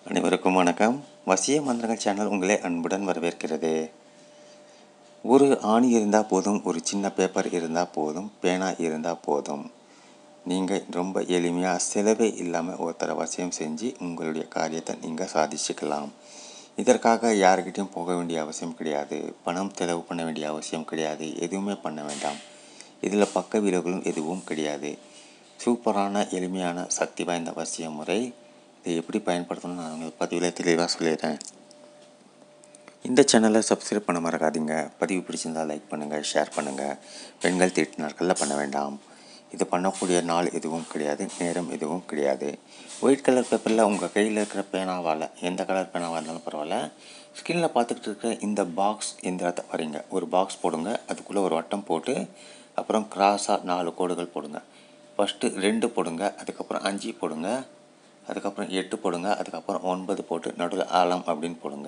அனைவருக்கும் வணக்கம். வசிய மந்திரங்கள் சேனல் உங்களை அன்புடன் வரவேற்கிறது. ஒரு ஆணி இருந்தால் போதும், ஒரு சின்ன பேப்பர் இருந்தால் போதும், பேனா இருந்தால் போதும். நீங்கள் ரொம்ப எளிமையாக செலவே இல்லாமல் ஒருத்தரை வசியம் செஞ்சு உங்களுடைய காரியத்தை நீங்கள் சாதிச்சுக்கலாம். இதற்காக யார்கிட்டையும் போக வேண்டிய அவசியம் கிடையாது. பணம் செலவு பண்ண வேண்டிய அவசியம் கிடையாது. எதுவுமே பண்ண வேண்டாம். இதில் பக்க விளைவுகளும் எதுவும் கிடையாது. சூப்பரான எளிமையான சக்தி வாய்ந்த வசிய முறை. இதை எப்படி பயன்படுத்தணும்னு நான் உங்களுக்கு பதிவில் தெளிவாக சொல்லிடுறேன். இந்த சேனலை சப்ஸ்கிரைப் பண்ண மறக்காதீங்க. பதிவு பிடிச்சிருந்தால் லைக் பண்ணுங்கள், ஷேர் பண்ணுங்கள். பெண்கள் தீட்டு நாட்களில் பண்ண வேண்டாம். இது பண்ணக்கூடிய நாள் எதுவும் கிடையாது, நேரம் எதுவும் கிடையாது. ஒயிட் கலர் பேப்பரில் உங்கள் கையில் இருக்கிற பேனாவால், எந்த கலர் பேனாவாக இருந்தாலும் பரவாயில்ல, ஸ்கிரீனில் பார்த்துக்கிட்டு இருக்கிற இந்த பாக்ஸ் எந்திரத்தை வரீங்க. ஒரு பாக்ஸ் போடுங்க. அதுக்குள்ளே ஒரு வட்டம் போட்டு அப்புறம் கிராஸாக 4 கோடுகள் போடுங்க. ஃபஸ்ட்டு 2 போடுங்க, அதுக்கப்புறம் 5 போடுங்க, அதுக்கப்புறம் 8 போடுங்க, அதுக்கப்புறம் 9 போட்டு நடுவில் ஆலம் அப்படின்னு போடுங்க.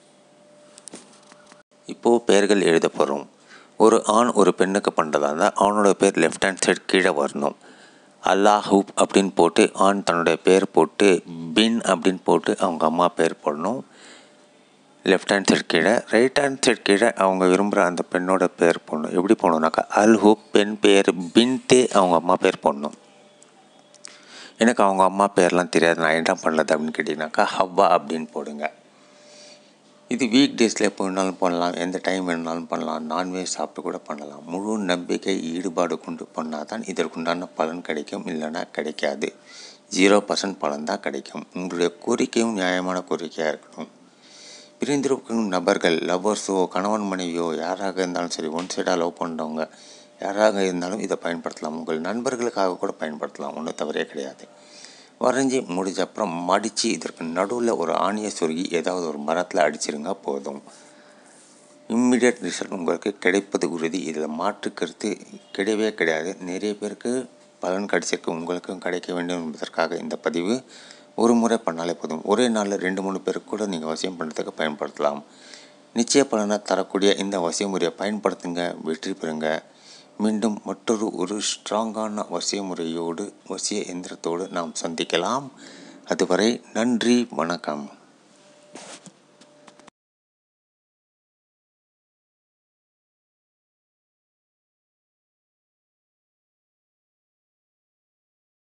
இப்போது பெயர்கள் எழுத போகிறோம். ஒரு ஆண் ஒரு பெண்ணுக்கு பண்ணுறதா இருந்தால் ஆணோட பேர் லெஃப்ட் ஹேண்ட் சைடு கீழே வரணும். அல்லாஹூப் அப்படின்னு போட்டு ஆண் தன்னுடைய பேர் போட்டு பின் அப்படின்னு போட்டு அவங்க அம்மா பேர் போடணும். லெஃப்ட் ஹேண்ட் சைடு கீழே. ரைட் ஹேண்ட் சைடு கீழே அவங்க விரும்புகிற அந்த பெண்ணோட பேர் போடணும். எப்படி போடணுன்னாக்கா அல்ஹூப் பெண் பேர், பின்தே அவங்க அம்மா பேர் போடணும். எனக்கு அவங்க அம்மா பேர்லாம் தெரியாது, நான் என்ன பண்ணது அப்படின்னு கேட்டிங்கனாக்கா ஹவ்வா அப்படின்னு போடுங்க. இது வீக் டேஸில் எப்போ வேணாலும் பண்ணலாம், எந்த டைம் வேணாலும் பண்ணலாம், நான்வெஜ் சாப்பிட்டு கூட பண்ணலாம். முழு நம்பிக்கை ஈடுபாடு கொண்டு பண்ணால் தான் இதற்குண்டான பலன் கிடைக்கும், இல்லைன்னா கிடைக்காது. 0% பலன் தான் கிடைக்கும். உங்களுடைய கோரிக்கையும் நியாயமான கோரிக்கையாக இருக்கணும். பிரிந்திருக்கும் நபர்கள், லவ்வர்ஸோ கணவன் மனைவியோ யாராக இருந்தாலும் சரி, ஒன் சைடாக லவ் பண்ணுறவங்க யாராக இருந்தாலும் இதை பயன்படுத்தலாம். உங்கள் நண்பர்களுக்காக கூட பயன்படுத்தலாம், ஒன்றும் தவறே கிடையாது. வரைஞ்சி முடிஞ்ச அப்புறம் மடித்து இதற்கு நடுவில் ஒரு ஆணியை சொருகி ஏதாவது ஒரு மரத்தில் அடிச்சிருங்க போதும். இம்மிடியட் ரிசல்ட் உங்களுக்கு கிடைப்பது உறுதி. இதில் மாற்று கருத்து கிடையவே கிடையாது. நிறைய பேருக்கு பலன் கிடைச்சிருக்கு, உங்களுக்கும் கிடைக்க வேண்டும் என்பதற்காக இந்த பதிவு. ஒரு முறை பண்ணாலே போதும். ஒரே நாளில் 2-3 பேருக்கு கூட நீங்கள் வசியம் பண்ணுறதுக்கு பயன்படுத்தலாம். நிச்சய பலனை தரக்கூடிய இந்த வசிய முறையை பயன்படுத்துங்க, வெற்றி பெறுங்க. மீண்டும் மற்றொரு ஸ்ட்ராங்கான வசிய முறையோடு, வசிய எந்திரத்தோடு நாம் சந்திக்கலாம். அதுவரை நன்றி, வணக்கம்.